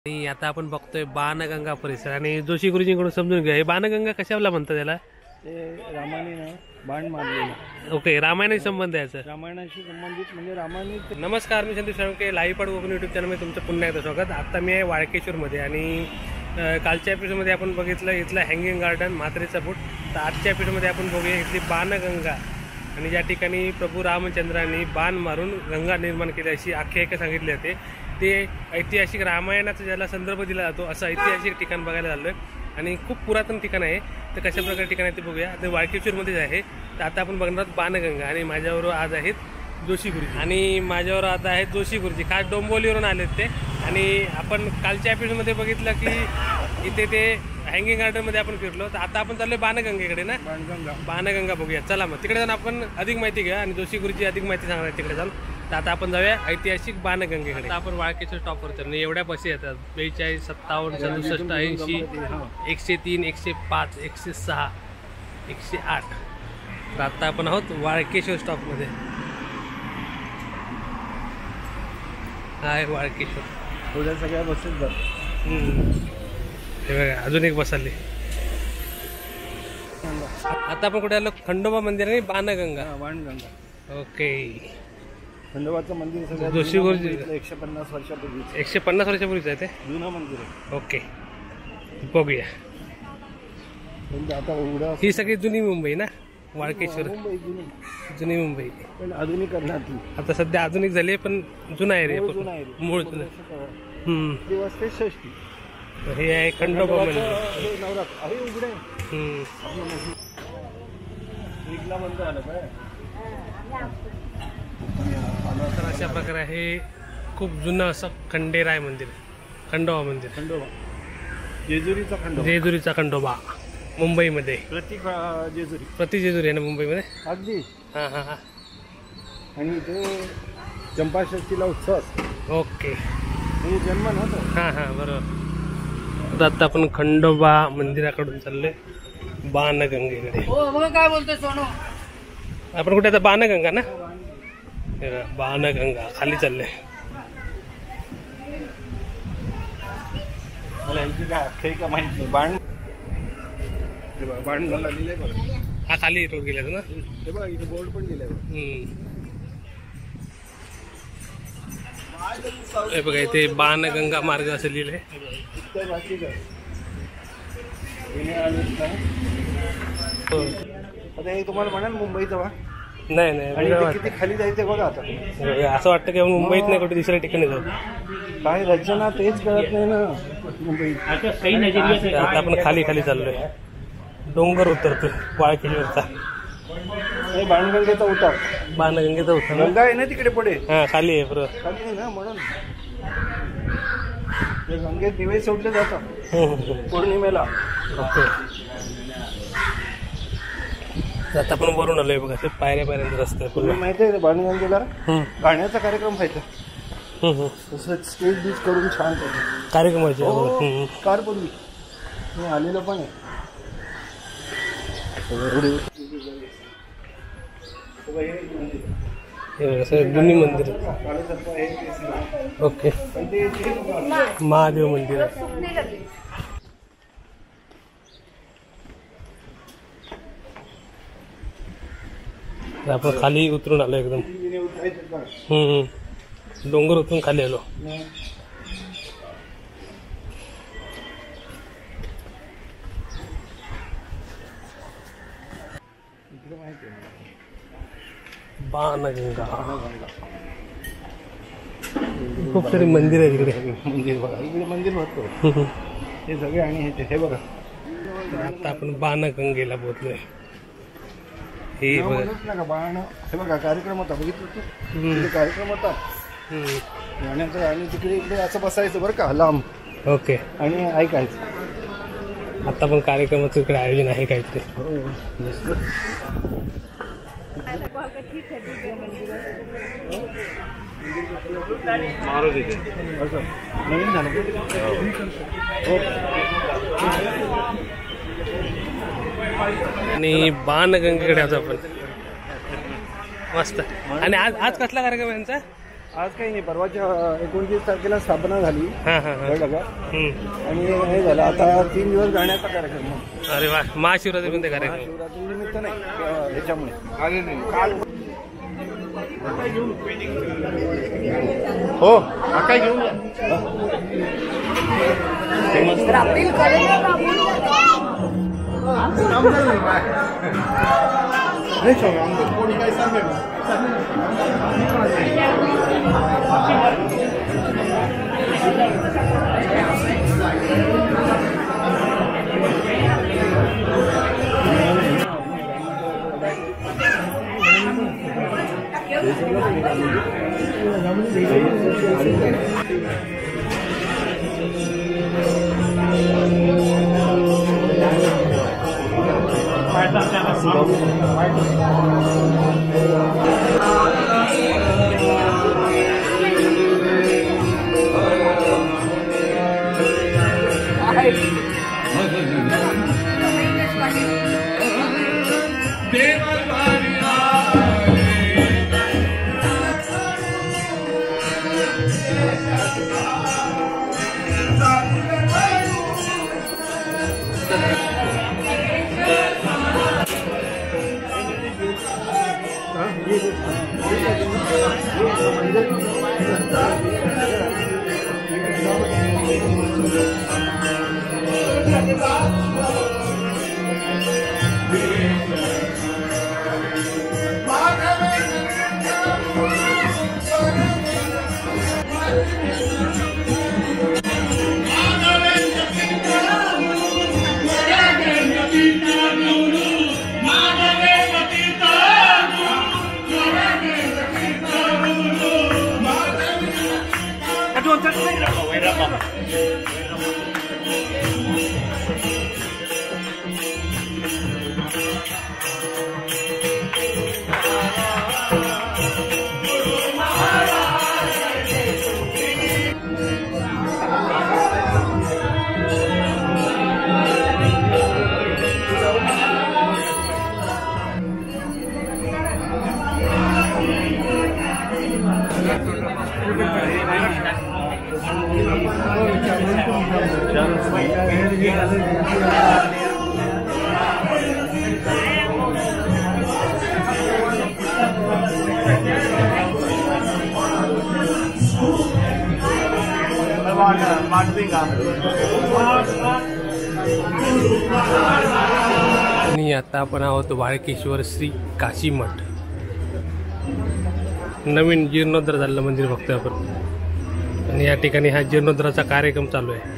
आणि आता आपण बघतोय बाणगंगा परिसर आणि जोशी गुरुजींकडून समजून घ्या हे बाणगंगा कशाला म्हणतात त्याला? रामाने बाण मारलेला. ओके, रामायणाशी संबंध आहे याचा. रामायणाशी संबंधित म्हणजे रामाने. नमस्कार, मी संदीप साळुंके, लाईव्ह पाड ओपन यूट्यूब चॅनलमध्ये तुमचं पुन्हा एकदा स्वागत. आता मी आहे वाळकेश्वरमध्ये आणि कालच्या एपिसोडमध्ये आपण बघितलं इथलं हँगिंग गार्डन म्हात्रेचा बूट. तर आजच्या एपिसोडमध्ये आपण बघूया इथली बाणगंगा आणि ज्या ठिकाणी प्रभू रामचंद्रांनी बाण मारून गंगा निर्माण केली अशी आख्यायिका सांगितली जाते. ते ऐतिहासिक रामायणाचा ज्याला संदर्भ दिला जातो असं ऐतिहासिक ठिकाण बघायला झालं आहे आणि खूप पुरातन ठिकाण आहे. तर कशा प्रकारे ठिकाण आहे ते बघूया. ते वाळकेश्वरमध्येच आहे. तर आता आपण बघणार आहोत बाणगंगा आणि माझ्याबरोबर आज आहेत जोशी गुरुजी आणि माझ्यावर आता आहेत जोशी गुरुजी. खास डोंबिवलीवरून आलेत ते. आणि आपण कालच्या एपिसोडमध्ये बघितलं की इथे ते हँगिंग गार्डनमध्ये आपण फिरलो. तर आता आपण चाललोय बाणगंगेकडे ना. बाणगंगा बघूया. चला मग तिकडे जाऊन आपण अधिक माहिती घ्या आणि जोशी गुरुजी अधिक माहिती सांगणार तिकडे जाऊन. तर आता आपण जाऊया ऐतिहासिक बाणगंगेकडे. आता आपण वाळकेश्वर टॉपवर तर एवढ्या बसी येतात 42, 57, 67, 80, 103, 105, 106, 108. तर आता आपण आहोत वाळकेश्वर स्टॉपमध्ये. हाय वाळकेश्वर. एवढ्या सगळ्या बसेस जात. हे बघा अजून एक बस आली. आता आपण कुठे आलो? खंडोबा मंदिर आणि बाणगंगा. बाणगंगा. ओके. खंडोबाचं मंदिर सगळ्यात जोशी गुरुजी 150 वर्षापूर्वी. 150 वर्षापूर्वीच आहे ते. जुनं मंदिर आहे. ओके, बघूया. आता एवढं ही सगळी जुनी मुंबई ना वाळकेश्वर. मुंबई जुनी मुंबई पण आधुनिकरणात आता सध्या आधुनिक झाली पण जुना आहे रे. मूळ जुना. दिवस ते षष्टी. हे आहे खंडोबा मंदिर. नवरात्र आहे उघडे. बंद झालं काय. तर अशा प्रकारे आहे खूप जुनं असं खंडेराय मंदिर. खंडोबा मंदिर. खंडोबा जेजुरीचा खंडोबा. जेजुरीचा खंडोबा मुंबईमध्ये. प्रति जेजुरी आहे ना मुंबईमध्ये. अगदी. हां हां हां. आणि ते चंपाषष्ठीला उत्सव. ओके. म्हणजे जन्म नव्हतं. हां हां बरोबर. आता आपण खंडोबा मंदिराकडून चाललोय बाणगंगेकडे. काय बोलतोय सोनू? आपण कुठे आता बाणगंगा ना. बाणगंगा खाली चाललंय. मला यांची काय आख्यायिका माहिती. बाणगंगा लिहिलंय बघा. हा खाली रोड गेला ना. हे बघा इथे बोर्ड पण दिलाय. हे बघा इथे बाणगंगा मार्ग असं लिहिलंय. बाकी काय आता हे तुम्हाला म्हणाल मुंबईचं वा. नाही नाही आणि किती खाली जायचं बघा. आता असं वाटतं की आपण मुंबईत नाही कुठे दुसऱ्या ठिकाणी जाऊ. काय रचना तेच कळत नाही ना मुंबईत. आता आपण खाली खाली चाललोय. डोंगर उतरतोय वाळकेश्वरचा. बाणगंगेचा उतार. बाणगंगेचा उतार. गंगा आहे ना तिकडे पुढे. हा खाली आहे बरोबर. खाली आहे ना म्हणून गंगेत दिवे सोडले जातात पौर्णिमेला. ओके. आता आपण वरून आलोय बघा. ते पायऱ्या पायऱ्यांचा रस्ता आहे. माहिती आहे बाणगंगेला गाण्याचा कार्यक्रम व्हायचा. तसं स्टेज बीच करून छान कार्यक्रम व्हायचे. कारपूर्वी मी आलेलं पण आहे. जुनी मंदिर. ओके. महादेव मंदिर. आपण खाली उतरून आलो एकदम. डोंगर उतरून खाली आलो. बाणगंगा. खूप सारी मंदिर आहे तिकडे. मंदिर बघा इकडे मंदिर भरतो हे सगळे. आणि हे बघा आता आपण बाणगंगेला पोहोचलोय. हे बघा बाण. हे बघा कार्यक्रम होता. बघितलं तू कार्यक्रम होता गाण्याचा. आणि तिकडे इकडे असं बसायचं बरं का लांब. ओके. आणि ऐकायचं. आता पण कार्यक्रमाचं इकडे आयोजन आहे काहीतरी. नवीन झालं. आणि बाणगंगेकडे आज आपण मस्त. आणि आज आज कसला कार्यक्रम आहे यांचा? आज काही नाही, परवाच्या 29 तारखेला स्थापना झाली हां हां हां. कळलं का? आणि हे झालं आता 3 दिवस गाण्याचा कार्यक्रम मग. अरे वा, महाशिवरात्री कोणते कार्यक्रम? शिवरात्री निमित्त नाही ह्याच्यामुळे काल हो काय घेऊन या. कोणी काय सांगेल आणि आता आपण आहोत वाळकेश्वर श्री काशी मठ. नवीन जीर्णोद्धार झालेलं मंदिर बघतोय आपण आणि या ठिकाणी हा जीर्णोद्धाराचा कार्यक्रम चालू आहे.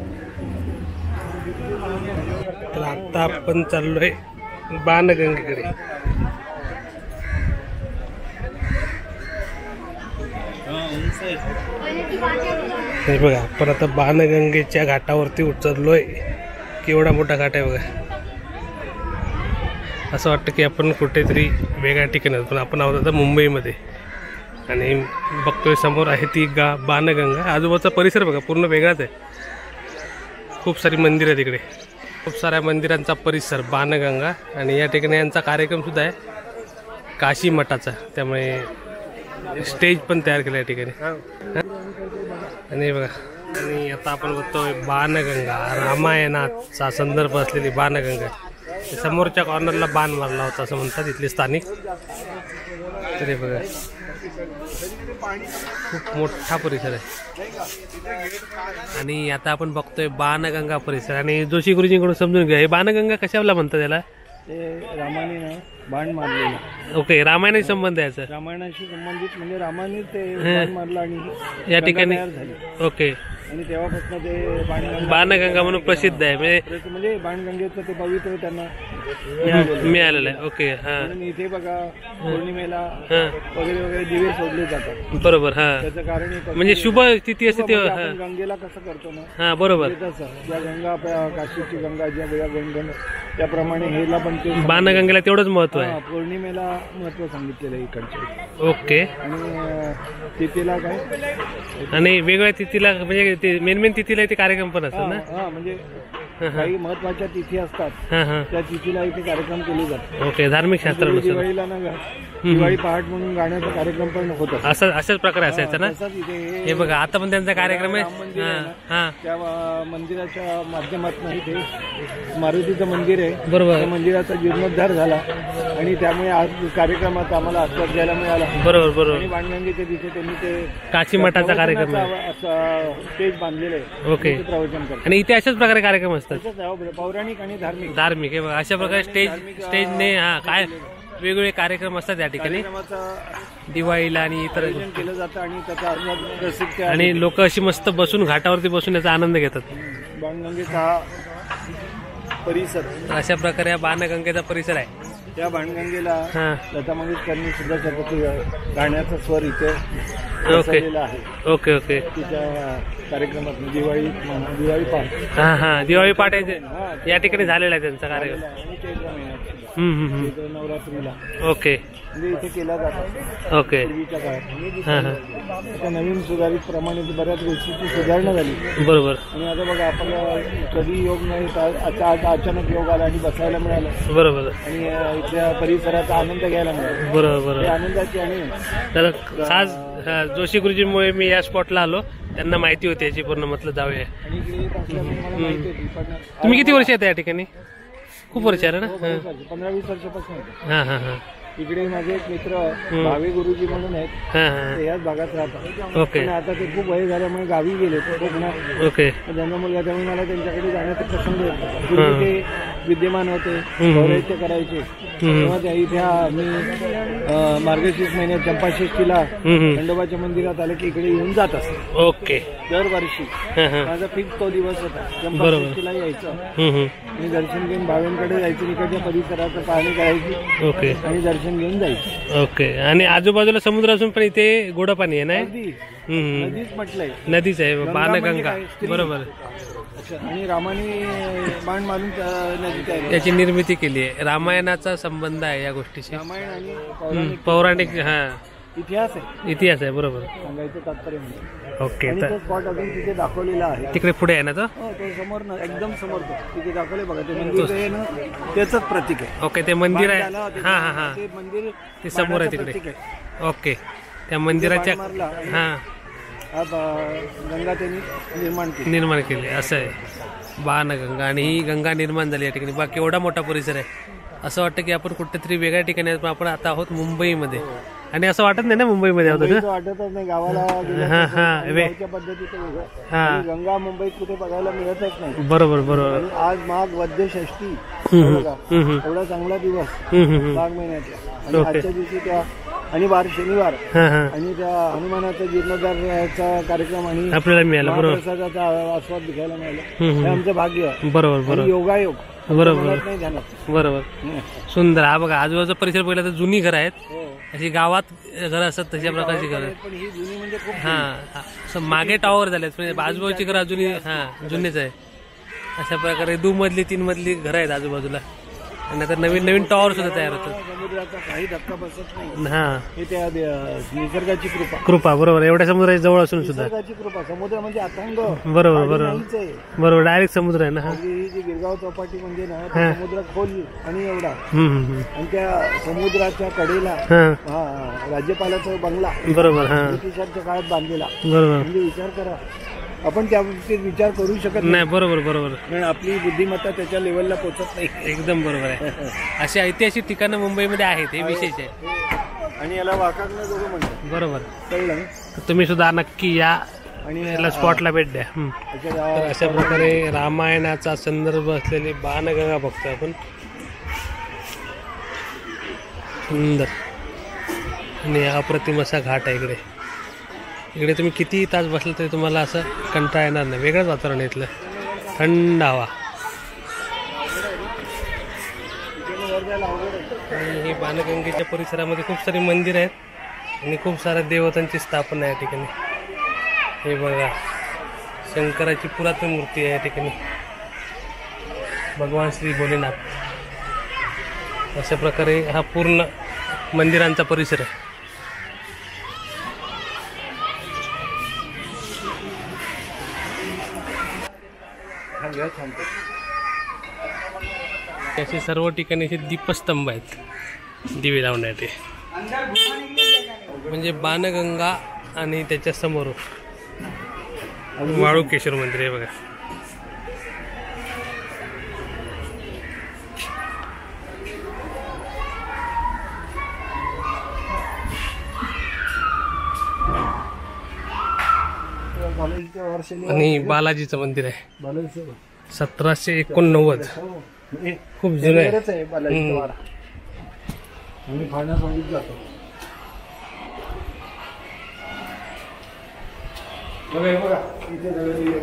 तर आता आपण चाललोय बाणगंगेकडे. हे बघा, आपण आता बाणगंगेच्या घाटावरती उतरलोय. केवढा मोठा घाट आहे बघा. असं वाटतं की आपण कुठेतरी वेगळ्या ठिकाणी आहोत, पण आपण आहोत आता मुंबईमध्ये. आणि बघतोय समोर आहे ती बाणगंगा. आजूबाजूचा परिसर बघा पूर्ण वेगळाच आहे. खूप सारी मंदिरं आहेत तिकडे, खूप साऱ्या मंदिरांचा परिसर बाणगंगा. आणि या ठिकाणी यांचा कार्यक्रमसुद्धा आहे काशी मठाचा, त्यामुळे स्टेज पण तयार केलं या ठिकाणी. आणि बघा, आणि आता आपण बघतोय बाणगंगा, रामायणाचा संदर्भ असलेली बाणगंगा. समोरच्या कॉर्नरला बाण मारला होता असं म्हणतात इथले स्थानिक. तरी बघा, खूप मोठा परिसर आहे. आणि आता आपण बघतोय बाणगंगा परिसर. आणि जोशी गुरुजींकडून समजून घ्या, हे बाणगंगा कशाला म्हणतात त्याला? ते रामाने बाण मारलेला. ओके, रामायणाशी संबंध आहे याचा. रामायणाशी संबंधित म्हणजे रामाने ते बाण मारलं आणि या ठिकाणी. तयार झाली. ओके, आणि तेव्हापासून ते बाणगंगा म्हणून प्रसिद्ध आहे. म्हणजे बाणगंगेचं ते पवित्र त्यांना मिळालेलं आहे. ओके, हा. म्हणून इथे बघा पौर्णिमेला वगैरे वगैरे दिवे सोडले जातात. बरोबर, हा. त्याचं कारण म्हणजे शुभ तिथी असते ते. आपण गंगेला कसं करतो ना, हा बरोबर. तसं ज्या गंगा आपल्या काशीची गंगा ज्या वेळा गंगा त्याप्रमाणे हेला पण ते बाणगंगेला तेवढंच महत्व आहे. पौर्णिमेला महत्व सांगितलेलं आहे इकडचे. ओके. आणि तिथीला काय, आणि वेगवेगळ्या तिथीला म्हणजे मेन तिथीला ते कार्यक्रम पण असतात ना. हा म्हणजे काही महत्वाच्या तिथी असतात हां हां. त्या तिथीला इथे कार्यक्रम केले जातात. ओके, धार्मिक शास्त्रानुसार दिवाळीला ना दिवाळी पहाट म्हणून गाण्याचा कार्यक्रम पण होत असतो. असं अशाच प्रकारे असायचं ना. तसंच इथे हे बघा आता पण त्यांचा कार्यक्रम आहे. राम मंदिर आहे ना, हां त्या मंदिराच्या माध्यमातून इथे मारुतीचं मंदिर आहे. बरोबर त्या मंदिराचा जीर्णोद्धार झाला आणि त्यामुळे आज कार्यक्रमात आम्हाला आस्वाद घ्यायला मिळाला. बरोबर बरोबर. आणि बाणगंगेच्या तिथे त्यांनी ते काशी मठाचा कार्यक्रम आहे. असं स्टेज बांधलेलं आहे. ओके. तिथे प्रवचन करतात. आणि इथे अशाच प्रकारे कार्यक्रम असतात. तसंच आहे, पौराणिक आणि धार्मिक. धार्मिक हे बघा अशा प्रकारे स्टेजने हा काय वेगवेगळे कार्यक्रम असतात या ठिकाणी कार्यक्रमाचं दिवाळीला आणि इतर. आयोजन केलं जातं आणि त्याचा आस्वाद रसिक आणि लोक अशी मस्त बसून घाटावरती बसून याचा आनंद घेतात. बाणगंगेचा हा परिसर अशा प्रकारे हा बाणगंगेचा परिसर आहे. त्या बाणगंगेला हा. लता मंगेशकरनी सुद्धा स्वतःचा गाण्याचा स्वर इथे ओके बसवलेला आहे. Okay okay. तिच्या कार्यक्रमात दिवाळी पहाट हा हा दिवाळी पाठ या ठिकाणी झालेला आहे त्यांचा कार्यक्रम. आणि चैत्र महिन्यात हम्म. नवरात्रीला ओके म्हणजे इथे केला जातो ओके. पूर्वीच्या काळात. हा हा आता नवीन सुधारित प्रमाणे बऱ्याच गोष्टीची सुधारणा झाली. बरोबर आणि आता बघा आपल्याला कधी योग नाही आता अचानक योग आला आणि बसायला मिळालं बरोबर आणि इथल्या परिसराचा आनंद घ्यायला मिळाला. बरोबर हे बरोबर. आनंदाची आणि तर खास जोशी गुरुजींमुळे मी या स्पॉटला आलो. त्यांना माहिती होती याची पूर्ण म्हटलं जाऊया. आणि इकडे येत असल्यामुळे मला माहिती होती. पण तुम्ही किती वर्ष येता या ठिकाणी? खूप वर्ष आहे ना. 15-20 वर्षापासून होतं. हा हा हा इकडे माझे एक मित्र भावे गुरुजी म्हणून आहेत. हा हा. ते याच भागात राहतात. ओके पण आता ते खूप वय झाल्यामुळे गावी गेले कोकणात. ओके. ज्यांचा मुलगा त्यामुळे मला त्यांच्याकडे जाण्याचा प्रसंग येतो. पूर्वी ते विद्यमान होते, पौराहित्य करायचे. तेव्हा त्या इथे मी मार्गशीर्ष महिन्यात चंपाषष्ठीला खंडोबाच्या मंदिरात आलं की इकडे येऊन जात असत ओके. दरवर्षी. हा हा. माझा फिक्स तो दिवस होता चंपाषष्ठीला यायचं आणि दर्शन घेऊन भावेंकडे जायचं. इकडच्या परिसराचं पाहणी करायची ओके आणि दर्शन घेऊन जायचं. ओके. आणि आजूबाजूला समुद्र असून पण इथे गोड पाणी आहे ना. अगदी नदीच म्हटलंय. नदीच आहे बाणगंगा. म्हणजे काय? स्त्री. बरोबर. अच्छा. आणि रामाने बाण मारून नदी तयार. त्याची निर्मिती केली आहे. रामायणाचा संबंध आहे या गोष्टीशी. रामायण आणि पौराणिक हा इतिहास आहे. इतिहास आहे. बरोबर. सांगायचं तात्पर्य म्हणजे. ओके. आणि तो स्पॉट अजून तिथे दाखवलेला आहे. तिकडे पुढे आहे ना तो. हो, तो समोर ना एकदम समोर तो तिथे दाखवले बघा. ते मंदिर आहे ना त्याच प्रतीक आहे. ओके. ते मंदिर आहे. झालं होतं. हा हा हा. ते मंदिर ते समोर आहे बाणाचं तिकडे. प्रतीक आहे. ओके. त्या मंदिराच्या बाण मारला. हा हा गंगा त्यांनी निर्माण केली असं आहे. बाणगंगा आणि ही गंगा निर्माण झाली या ठिकाणी. बाकी एवढा मोठा परिसर आहे. असं वाटतं की आपण कुठेतरी वेगळ्या ठिकाणी आहोत, पण आपण आता आहोत मुंबईमध्ये. आणि असं वाटत नाही ना मुंबईमध्ये आहोत असं. वाटतच नाही गावाला हा हा. गावच्या पद्धतीचं वेगळं. हा. आणि गंगा मुंबईत कुठे बघायला मिळतच नाही. बरोबर बरोबर. आणि आज माघ वद्य षष्टी बघा. एवढा चांगला दिवस माघ महिन्याचा. आणि आजच्या दिवशी त्या आणि शनिवार हा हा. आणि त्या हनुमानाचा जीर्णोद्धाराचा कार्यक्रम आणि आपल्याला मिळालं. बरोबर प्रसादाचा आस्वाद घ्यायला मिळाला. हे आमचं भाग्य आहे. बरोबर आणि बरोबर योगायोग बरोबर मनात नाही ध्यानात. बरोबर. सुंदर. हा बघा आजूबाजूचा परिसर पहिला तर जुनी घरं आहेत. हो. अशी गावात घरं असतात तशा प्रकारची घरं. पण ही जुनी म्हणजे खूप हा असं मागे टॉवर झालेत. म्हणजे आजूबाजूची घरं अजूनही हा जुनीच आहे. अशा प्रकारे 2 मजली 3 मजली घरं आहेत आजूबाजूला. आणि आता नवीन नवीन टॉवर सुद्धा तयार होतात. समुद्राचा काही धक्का बसत नाही. हा हे त्या निसर्गाची कृपा. कृपा. बरोबर. एवढ्या समुद्राच्या जवळ असून सुद्धा. निसर्गाची कृपा. समुद्र म्हणजे अथांग. बरोबर पाणी बरोबर नाहीच आहे. बरोबर. डायरेक्ट समुद्र आहे ना. हा ही जी गिरगाव चौपाटी म्हणजे ना त्या समुद्रात खोल आणि एवढा. आणि त्या समुद्राच्या कडेला हा राज्यपालाचा बंगला बरोबर. हा ब्रिटिशांच्या काळात बांधलेला. बरोबर. म्हणजे विचार करा. आपण त्या बाबतीत विचार करू शकत नाही. बरोबर बरोबर. कारण आपली बुद्धिमत्ता त्याच्या लेवलला पोहोचत नाही. एकदम बरोबर आहे. अशी ऐतिहासिक ठिकाणं मुंबईमध्ये आहेत. हे विशेष आहे. आणि याला वाकाकणं जोगं म्हणतात. बरोबर. कळलं ना? तुम्ही सुद्धा नक्की या आणि याला स्पॉटला भेट द्या. त्याच्या तर अशा प्रकारे रामायणाचा संदर्भ असलेली बाणगंगा बघतोय आपण. सुंदर आणि अप्रतिम असा घाट आहे इकडे. इकडे तुम्ही किती तास बसलं तरी तुम्हाला असं कंटाळा येणार नाही. वेगळंच वातावरण आहे इथलं. थंड हवा. आणि हे बाणगंगेच्या परिसरामध्ये खूप सारी मंदिर आहेत आणि खूप साऱ्या देवतांची स्थापना आहे या ठिकाणी. हे बघा शंकराची पुरातन मूर्ती आहे या ठिकाणी. भगवान श्री भोलेनाथ. अशा प्रकारे हा पूर्ण मंदिरांचा परिसर आहे. असे सर्व ठिकाणी असे दीपस्तंभ आहेत दिवे लावण्याचे. म्हणजे बाणगंगा आणि त्याच्या समोर वाळुकेश्वर मंदिर आहे बघा. आणि बालाजीचं मंदिर आहे 1789. खूप जुनं आहे. आम्ही पाहण्यासाठी जातो. बघा इथे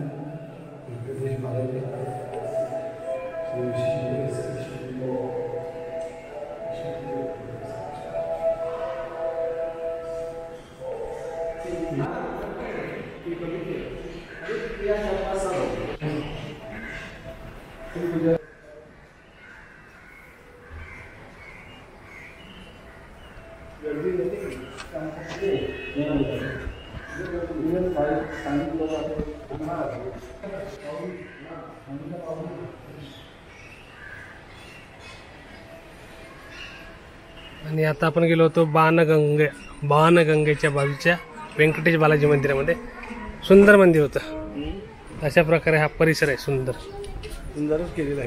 आणि आता आपण गेलो होतो बाणगंगेच्या बाजूच्या व्यंकटेश बालाजी मंदिरामध्ये. सुंदर मंदिर होतं. अशा प्रकारे हा परिसर आहे. सुंदरच केलेला आहे.